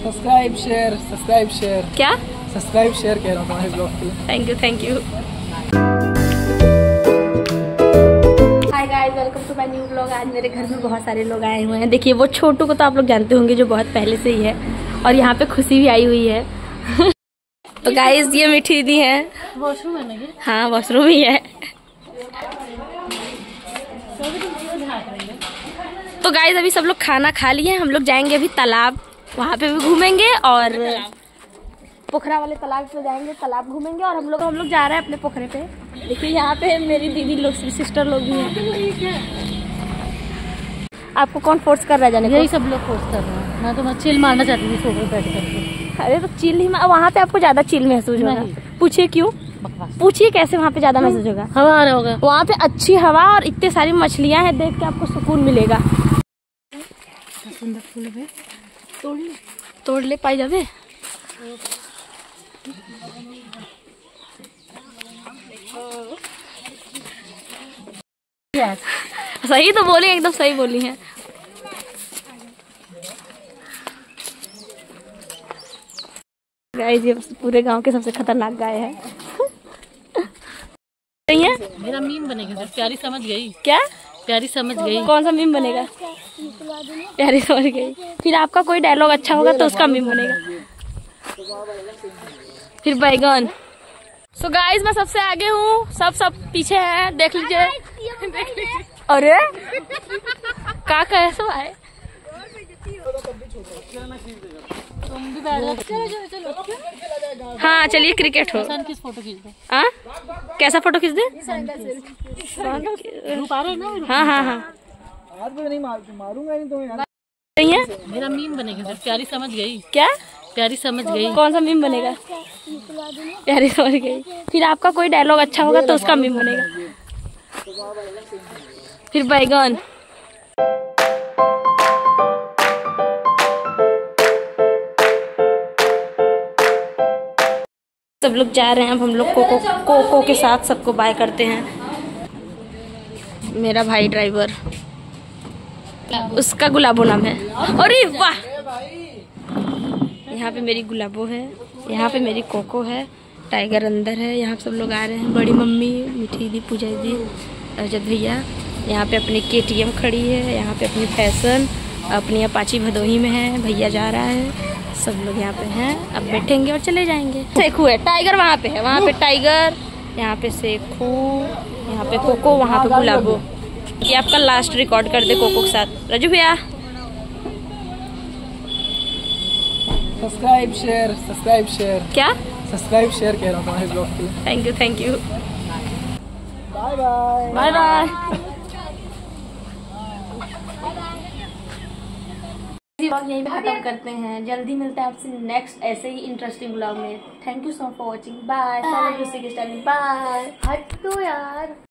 Subscribe share क्या subscribe share कह रहा हूँ तुम्हारे ब्लॉग के लिए। Thank you. Hi guys, welcome to my new blog. आज मेरे घर में बहुत सारे लोग आए हुए हैं। देखिए वो छोटू को तो आप लोग जानते होंगे जो बहुत पहले से ही है, और यहाँ पे खुशी भी आई हुई है। तो गाइस ये मीठी दीदी है। वॉशरूम है ना? हाँ वॉशरूम ही है। तो गाइस अभी सब लोग खाना खा लिए, हम लोग जाएंगे अभी तालाब, वहाँ पे भी घूमेंगे और पोखरा वाले तालाब पे जाएंगे, तालाब घूमेंगे। और हम लोग जा रहे हैं अपने पोखरे पे। देखिए यहाँ पे मेरी दीदी लोग, सिस्टर लोग भी हैं। आपको कौन फोर्स कर रहा है जाने को? यही सब लोग फोर्स कर रहे हैं। मैं तो मैं चिल मारना चाहती थी सोफे पे बैठ करके। अरे तो चिल ही, वहाँ पे आपको ज्यादा चिल महसूस होगा। पूछिए क्यों, पूछिए कैसे वहाँ पे ज्यादा महसूस होगा? हवा आ रहा होगा वहाँ पे, अच्छी हवा और इतने सारी मछलियाँ हैं, देख के आपको सुकून मिलेगा। सुंदर फूल है, तोड़ ले पाई जावे। सही तो बोली, एकदम सही बोली है। गाइस ये पूरे गांव के सबसे खतरनाक गाय है। सही है, मेरा मीम बनेगा। प्यारी समझ गई क्या? प्यारी समझ गई। कौन सा मीम बनेगा? प्यारी समझ गई। फिर आपका कोई डायलॉग अच्छा होगा तो उसका मीम बनेगा। फिर बैगन। सो गाइस मैं सबसे आगे हूँ, सब पीछे हैं, देख लीजिए। अरे का कैसा है? हाँ चलिए क्रिकेट हो। किस फोटो खींच दे? हाँ कैसा फोटो खींच दे? हाँ हाँ हाँ मारूंगा नहीं तुम्हें। सही है, मेरा मीम बनेगा। प्यारी समझ गई। क्या? प्यारी समझ गई। कौन सा मीम बनेगा? प्यारी समझ गई। फिर आपका कोई डायलॉग अच्छा होगा तो उसका मीम बनेगा। फिर बैगन। सब लोग जा रहे हैं, अब हम लोग कोको के साथ सबको बाय करते हैं। मेरा भाई ड्राइवर, उसका गुलाबो नाम है। अरे वाह, यहाँ पे मेरी गुलाबो है, यहाँ पे मेरी कोको है, टाइगर अंदर है। यहाँ सब लोग आ रहे हैं, बड़ी मम्मी, मीठी दी, पूजा दी, रजत भैया। यहाँ पे अपनी KTM खड़ी है, यहाँ पे अपनी फैशन, अपनी अपाची भदोही में है, भैया जा रहा है। सब लोग यहाँ पे हैं, अब बैठेंगे और चले जाएंगे। सेखू है, टाइगर वहाँ पे है, वहाँ पे टाइगर, यहाँ पे सेखू, यहाँ पे कोको, वहाँ पे गुलाबो। ये आपका लास्ट रिकॉर्ड कर दे कोको के साथ। रजू भैया सब्सक्राइब शेयर क्या? सब्सक्राइब शेयर कह रहा हूँ तुम्हारे ब्लॉग के लिए। Thank you. Bye bye bye bye. Blog यहीं पे खत्म करते हैं, जल्दी मिलते हैं आपसे नेक्स्ट ऐसे ही इंटरेस्टिंग ब्लॉग में। Thank you so much for watching. Bye. Bye. हट तो यार।